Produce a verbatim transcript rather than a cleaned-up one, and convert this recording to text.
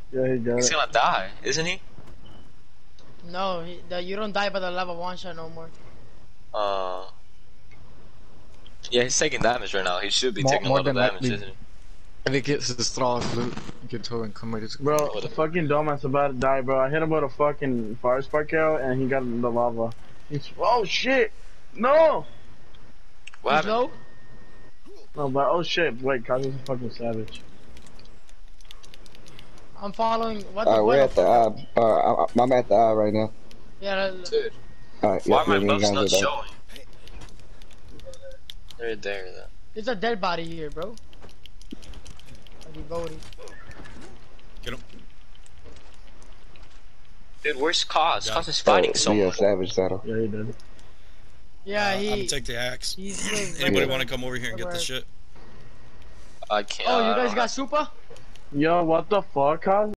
Yeah, he got He's it. gonna die, isn't he? No, he, the, you don't die by the level one shot no more. Uh. Yeah, he's taking damage right now. He should be More, taking a more lot of than damage, likely. isn't he? If he gets his straw loot, you can totally come with it. Bro, What the- fucking dumbass about to die, bro. I hit him with a fucking fire spark arrow and he got in the lava. He's, oh shit! No! What He's happened? low. No, but oh shit, wait, Koz is a fucking savage. I'm following. What the? Alright, we're what at the eye. Uh, I- I'm at the eye right now. Yeah. Dude, Alright, why yeah, are my yeah, you buffs guys not are there. showing? They're there, though. There's a dead body here, bro. A devotee. Get him. Dude, where's Koz? Yeah. Koz is fighting Oh, someone. yeah, savage saddle. Yeah, he did. Yeah, uh, he. I'm gonna take the axe. He's still Anybody there. want to come over here and get this shit? I can't. Oh, you I guys don't got have- Suppa? Yo, what the fuck, Koz?